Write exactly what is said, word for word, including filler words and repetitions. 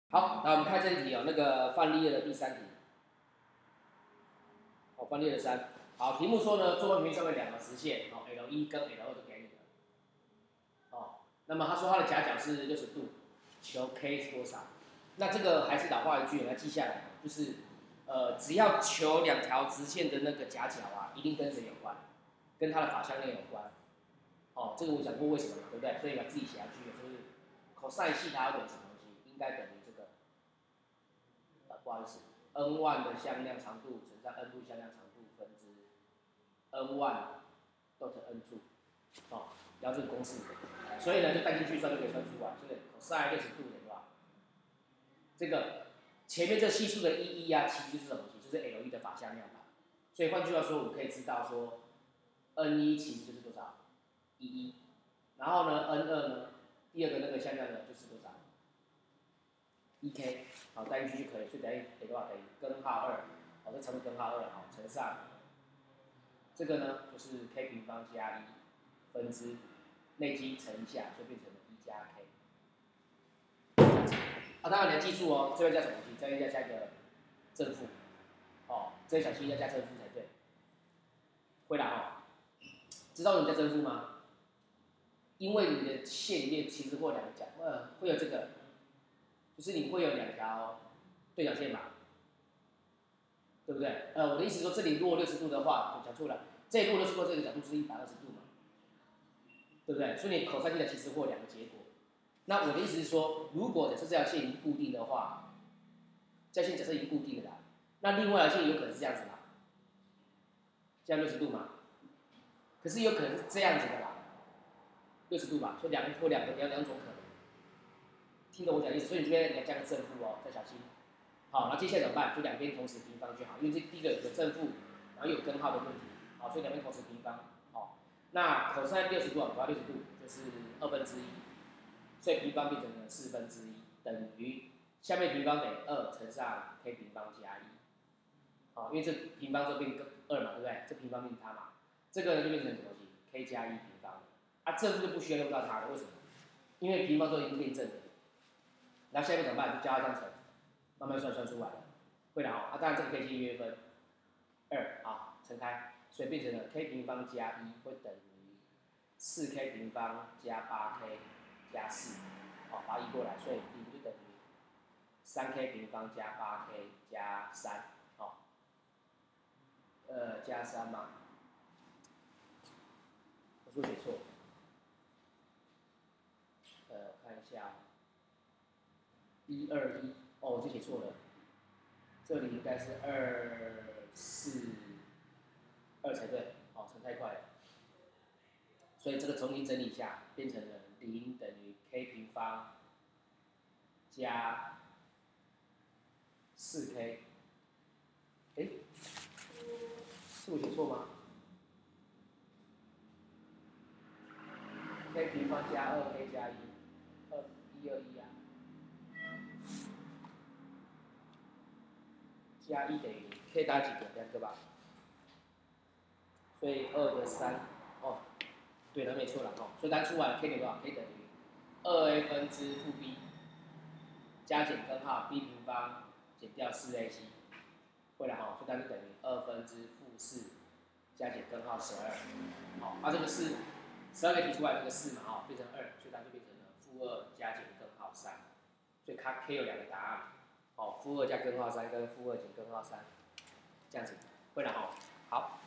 好，那我们看这一题哦，那个范例的第三题。哦，范例的三。好，题目说呢，坐方平面上面两个直线，哦 ，L 一跟 L 二都给你了。哦，那么他说他的夹角是六十度，求 K 是多少？那这个还是老话一句，我们要记下来，就是呃，只要求两条直线的那个夹角啊，一定跟谁有关？跟它的法相列有关。哦，这个我讲过为什么嘛，对不对？所以把自己写下去，就是 cos 西塔等于什么东西，应该等于这个。呃，不好意思 ，n 万的向量长度乘上 n 度向量长度分之 n 万 dot n 柱，哦，要这个公式，所以呢就带进去算就可以算出来，所以 cos 六十度对吧？这个前面这系数的一一啊，其实就是什么？就是 L 一的法向量吧。所以换句话说，我们可以知道说 n 一其实就是多少？一一，然后呢 n 二呢，第二个那个向量呢就是多少？一 k， 好，带进去就可以，所以等于等于多少？等于根号二，好，这乘以根号二，好，乘上这个呢就是 k 平方加一分之内积乘一下，所以变成了一加 k。啊，当然你要记住哦，这边加什么东西？这边要加一个正负，哦，这小心要加正负才对。会啦哦，知道你加正负吗？因为你的线里面其实会有两个角，呃，会有这个，就是你会有两条对角线嘛。对不对？呃，我的意思说，这里如果六十度的话，我讲错了，这里如果六十度，这个角度是一百二十度嘛，对不对？所以你 cos 西塔其实会有两个结果。那我的意思是说，如果假设这条线已经固定的话，这条线假设已经固定了啦，那另外一条线有可能是这样子嘛，这样六十度嘛，可是有可能是这样子的啦，六十度吧，所以两个或两个两两种可能。听懂我讲的意思？所以你这边你要加个正负哦，再小心。好，然后接下来怎么办？就两边同时平方就好，因为这第一个有正负，然后有根号的问题，好，所以两边同时平方，好，那 cos 六十度啊，把六十度就是二分之一，所以平方变成了四分之一，等于下面平方等于二乘上 k 平方加一，好，因为这平方这边二嘛，对不对？这平方变它嘛，这个就变成什么东西 ？k 加一平方，啊，正负就不需要用到它了，为什么？因为平方都已经变正了，然后下面怎么办？就加它这样乘。慢慢算算出来了，会的哦。啊，当然这个可以先约分二啊，乘开，所以变成了 k 平方加一会等于四 k 平方加八 k 加四，好，把它移过来，所以零就等于三 k 平方加八 k 加三，好，呃，加三嘛，我是不是写错？呃，看一下，一二一，哦，我就写错了。这里应该是二四二才对，哦，乘太快了，所以这个重新整理一下，变成了零等于 k 平方加四 k， 哎，是我写错吗 ？k 平方加二 k 加一，二一二一啊，加一等于零 ，k 打几个？两个吧。所以二的三，哦，对了，没错了哦。所以它出来 k 等于多少 ？k 等于二 a 分之负 b 加减根号 b 平方减掉四 a c， 会了哈，所以它就等于二分之负四加减根号十二。好，它这个是十二个提出来这个四嘛，哈，变成二，所以它就变成了负二加减根号三。所以它 k 有两个答案，哦，负二加根号三跟负二减根号三，这样子，会了哈。好。